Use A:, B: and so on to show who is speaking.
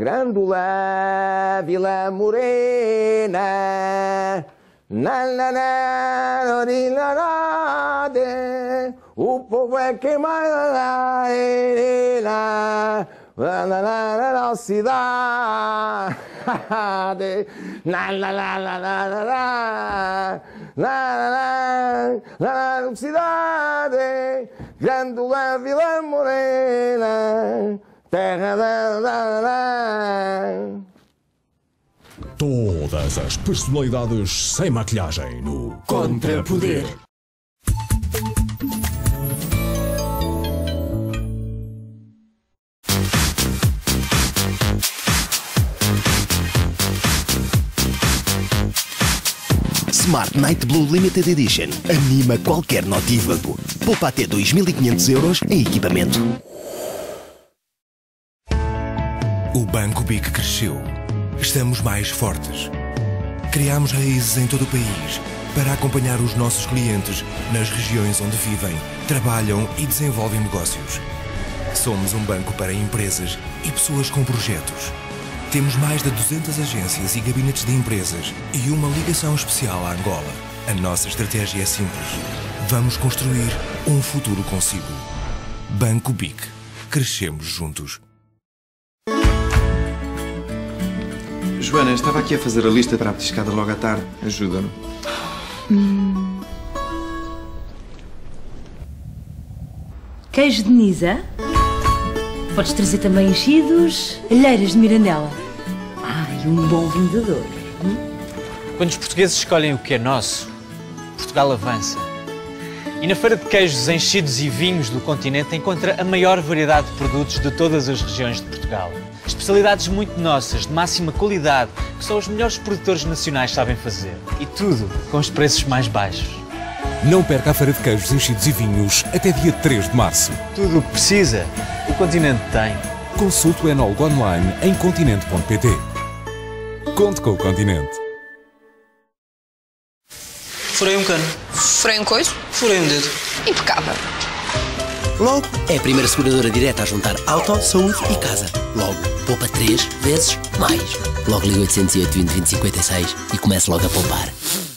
A: Grândola Vila Morena, o povo é quem mais na cidade, na cidade, Grândola Vila Morena, terra da.
B: Todas as personalidades sem maquilhagem no Contrapoder.
C: Smart Night Blue Limited Edition. Anima qualquer notívago. Poupa até 2.500 euros em equipamento.
D: O Banco BIC cresceu. Estamos mais fortes. Criámos raízes em todo o país para acompanhar os nossos clientes nas regiões onde vivem, trabalham e desenvolvem negócios. Somos um banco para empresas e pessoas com projetos. Temos mais de 200 agências e gabinetes de empresas e uma ligação especial à Angola. A nossa estratégia é simples. Vamos construir um futuro consigo. Banco BIC. Crescemos juntos.
E: Joana, estava aqui a fazer a lista para a petiscada logo à tarde. Ajuda-me.
F: Queijo de Nisa. Podes trazer também enchidos, alheiras de Mirandela. E um bom vinho de Douro.
G: Quando os portugueses escolhem o que é nosso, Portugal avança. E na Feira de Queijos, Enchidos e Vinhos do continente encontra a maior variedade de produtos de todas as regiões de Portugal. Especialidades muito nossas, de máxima qualidade, que só os melhores produtores nacionais sabem fazer. E tudo com os preços mais baixos.
B: Não perca a Feira de Queijos, Enchidos e Vinhos até dia 3 de março.
G: Tudo o que precisa, o continente tem.
B: Consulte o enólogo online em continente.pt. Conte com o Continente.
H: Furei um cano.
I: Furei um coiso?
H: Furei um dedo.
I: Impecável.
C: Logo é a primeira seguradora direta a juntar auto, saúde e casa. Logo, poupa 3 vezes mais. Logo liga 808 20 20 56 e comece logo a poupar.